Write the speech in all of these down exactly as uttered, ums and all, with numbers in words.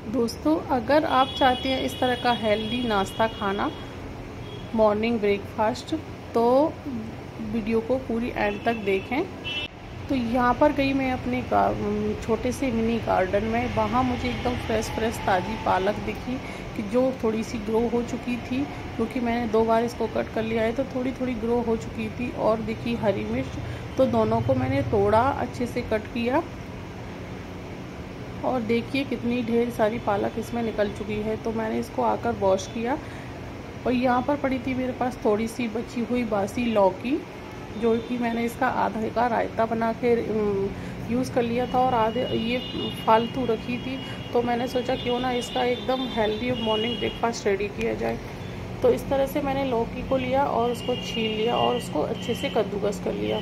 दोस्तों, अगर आप चाहते हैं इस तरह का हेल्दी नाश्ता खाना, मॉर्निंग ब्रेकफास्ट, तो वीडियो को पूरी एंड तक देखें। तो यहाँ पर गई मैं अपने छोटे से मिनी गार्डन में। वहाँ मुझे एकदम फ्रेश फ्रेश ताज़ी पालक दिखी कि जो थोड़ी सी ग्रो हो चुकी थी, क्योंकि मैंने दो बार इसको कट कर लिया है तो थोड़ी थोड़ी ग्रो हो चुकी थी। और दिखी हरी मिर्च, तो दोनों को मैंने तोड़ा, अच्छे से कट किया। और देखिए कितनी ढेर सारी पालक इसमें निकल चुकी है। तो मैंने इसको आकर वॉश किया। और यहाँ पर पड़ी थी मेरे पास थोड़ी सी बची हुई बासी लौकी, जो कि मैंने इसका आधे का रायता बना के यूज़ कर लिया था और आधे ये फालतू रखी थी। तो मैंने सोचा क्यों ना इसका एकदम हेल्दी मॉर्निंग ब्रेकफास्ट रेडी किया जाए। तो इस तरह से मैंने लौकी को लिया और उसको छील लिया और उसको अच्छे से कद्दूकस कर लिया।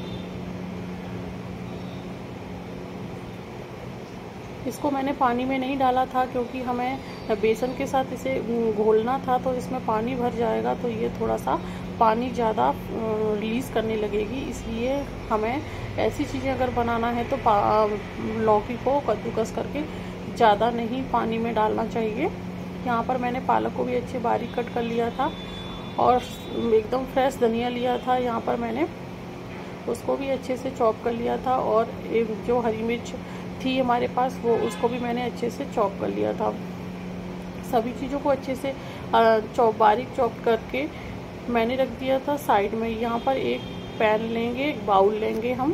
इसको मैंने पानी में नहीं डाला था, क्योंकि हमें बेसन के साथ इसे घोलना था, तो इसमें पानी भर जाएगा तो ये थोड़ा सा पानी ज़्यादा रिलीज़ करने लगेगी। इसलिए हमें ऐसी चीज़ें अगर बनाना है तो लौकी को कद्दूकस करके ज़्यादा नहीं पानी में डालना चाहिए। यहाँ पर मैंने पालक को भी अच्छे बारीक कट कर लिया था और एकदम फ्रेश धनिया लिया था। यहाँ पर मैंने उसको भी अच्छे से चॉप कर लिया था। और एक जो हरी मिर्च थी हमारे पास, वो उसको भी मैंने अच्छे से चॉप कर लिया था। सभी चीज़ों को अच्छे से चॉप बारीक चॉप करके मैंने रख दिया था साइड में। यहाँ पर एक पैन लेंगे, एक बाउल लेंगे हम।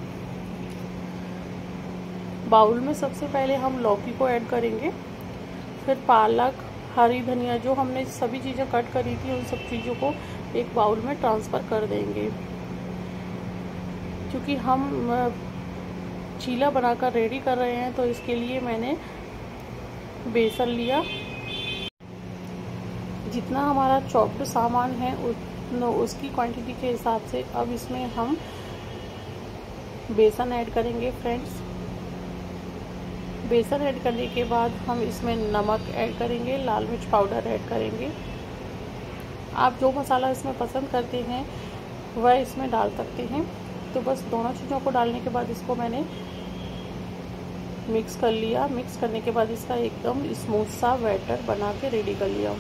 बाउल में सबसे पहले हम लौकी को ऐड करेंगे, फिर पालक, हरी धनिया, जो हमने सभी चीज़ें कट करी थी उन सब चीज़ों को एक बाउल में ट्रांसफ़र कर देंगे। क्योंकि हम चीला बनाकर रेडी कर रहे हैं, तो इसके लिए मैंने बेसन लिया। जितना हमारा चॉप्ड सामान है उसकी क्वांटिटी के हिसाब से अब इसमें हम बेसन ऐड करेंगे फ्रेंड्स। बेसन ऐड करने के बाद हम इसमें नमक ऐड करेंगे, लाल मिर्च पाउडर ऐड करेंगे। आप जो मसाला इसमें पसंद करते हैं वह इसमें डाल सकते हैं। तो बस दोनों चीज़ों को डालने के बाद इसको मैंने मिक्स कर लिया। मिक्स करने के बाद इसका एकदम स्मूथ सा बैटर बना के रेडी कर लिया।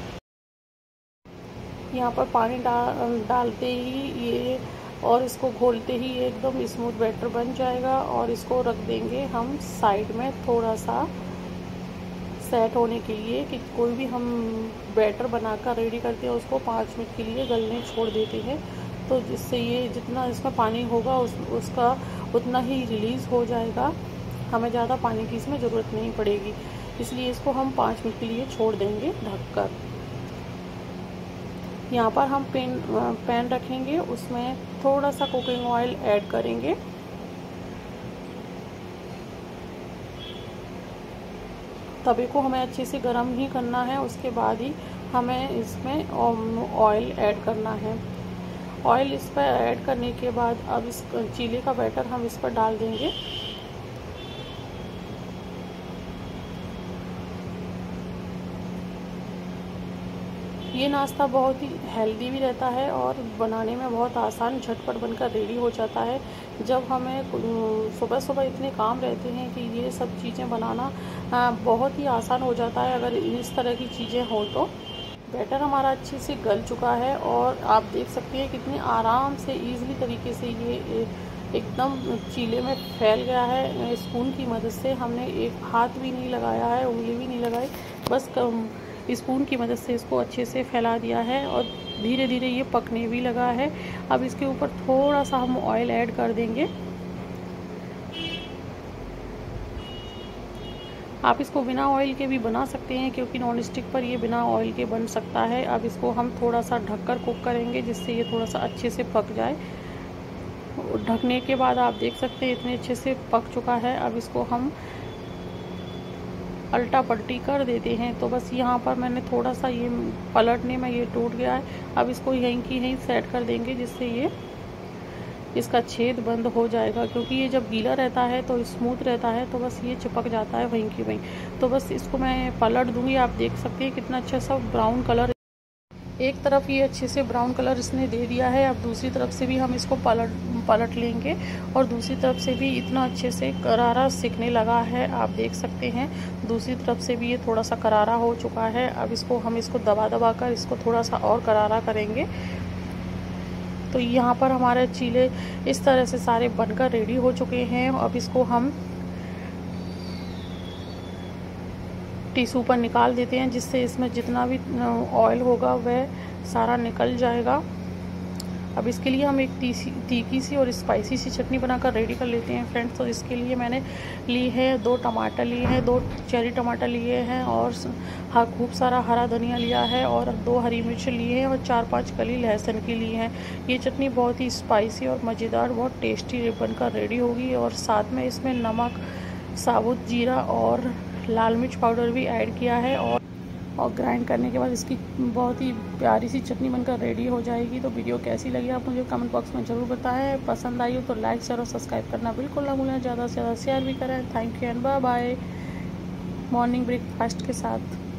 यहाँ पर पानी डाल डालते ही ये और इसको घोलते ही ये एकदम स्मूथ बैटर बन जाएगा। और इसको रख देंगे हम साइड में थोड़ा सा सेट होने के लिए, कि कोई भी हम बैटर बनाकर रेडी करते हैं उसको पाँच मिनट के लिए गलने छोड़ देते हैं। तो जिससे ये जितना इसमें पानी होगा उस उसका उतना ही रिलीज़ हो जाएगा। हमें ज़्यादा पानी की इसमें ज़रूरत नहीं पड़ेगी, इसलिए इसको हम पाँच मिनट के लिए छोड़ देंगे ढककर। यहाँ पर हम पैन पैन रखेंगे, उसमें थोड़ा सा कुकिंग ऑयल ऐड करेंगे। तवे को हमें अच्छे से गर्म ही करना है, उसके बाद ही हमें इसमें ऑयल ऐड करना है। ऑयल इस पर ऐड करने के बाद अब इस चीले का बैटर हम इस पर डाल देंगे। ये नाश्ता बहुत ही हेल्दी भी रहता है और बनाने में बहुत आसान, झटपट बनकर रेडी हो जाता है। जब हमें सुबह सुबह इतने काम रहते हैं कि ये सब चीज़ें बनाना बहुत ही आसान हो जाता है अगर इस तरह की चीज़ें हों तो। बैटर हमारा अच्छे से गल चुका है और आप देख सकते हैं कितनी आराम से ईज़िली तरीके से ये एकदम चीले में फैल गया है। स्पून की मदद से हमने एक हाथ भी नहीं लगाया है, उंगली भी नहीं लगाई, बस स्पून की मदद से इसको अच्छे से फैला दिया है और धीरे धीरे ये पकने भी लगा है। अब इसके ऊपर थोड़ा सा हम ऑयल ऐड कर देंगे। आप इसको बिना ऑयल के भी बना सकते हैं, क्योंकि नॉन स्टिक पर ये बिना ऑयल के बन सकता है। अब इसको हम थोड़ा सा ढककर कुक करेंगे, जिससे ये थोड़ा सा अच्छे से पक जाए। ढकने के बाद आप देख सकते हैं इतने अच्छे से पक चुका है। अब इसको हम अल्टा पलटी कर देते हैं। तो बस यहाँ पर मैंने थोड़ा सा ये पलटने में ये टूट गया है। अब इसको यहीं की यहीं सेट कर देंगे, जिससे ये इसका छेद बंद हो जाएगा, क्योंकि ये जब गीला रहता है तो स्मूथ रहता है, तो बस ये चिपक जाता है वहीं की वहीं। तो बस इसको मैं पलट दूँगी। आप देख सकते हैं कितना अच्छा सा ब्राउन कलर एक तरफ ये अच्छे से ब्राउन कलर इसने दे दिया है। अब दूसरी तरफ से भी हम इसको पलट पलट लेंगे और दूसरी तरफ से भी इतना अच्छे से करारा सिकने लगा है, आप देख सकते हैं। दूसरी तरफ से भी ये थोड़ा सा करारा हो चुका है। अब इसको हम इसको दबा दबा कर इसको थोड़ा सा और करारा करेंगे। तो यहाँ पर हमारे चीले इस तरह से सारे बनकर रेडी हो चुके हैं। अब इसको हम टिश्यू पर निकाल देते हैं, जिससे इसमें जितना भी ऑयल होगा वह सारा निकल जाएगा। अब इसके लिए हम एक तीसी तीखी सी और स्पाइसी सी चटनी बनाकर रेडी कर लेते हैं फ्रेंड्स। तो इसके लिए मैंने ली है दो टमाटर लिए हैं, दो चेरी टमाटर लिए हैं और हाँ खूब सारा हरा धनिया लिया है और दो हरी मिर्च लिए हैं और चार पांच कली लहसुन की ली हैं। ये चटनी बहुत ही स्पाइसी और मज़ेदार, बहुत टेस्टी बनकर रेडी होगी। और साथ में इसमें नमक, साबुत जीरा और लाल मिर्च पाउडर भी ऐड किया है और और ग्राइंड करने के बाद इसकी बहुत ही प्यारी सी चटनी बनकर रेडी हो जाएगी। तो वीडियो कैसी लगी आप मुझे कमेंट बॉक्स में ज़रूर बताएं। पसंद आई हो तो लाइक शेयर और सब्सक्राइब करना बिल्कुल ना भूलें। ज़्यादा से ज़्यादा शेयर भी करें। Thank you and bye bye. Morning breakfast के साथ।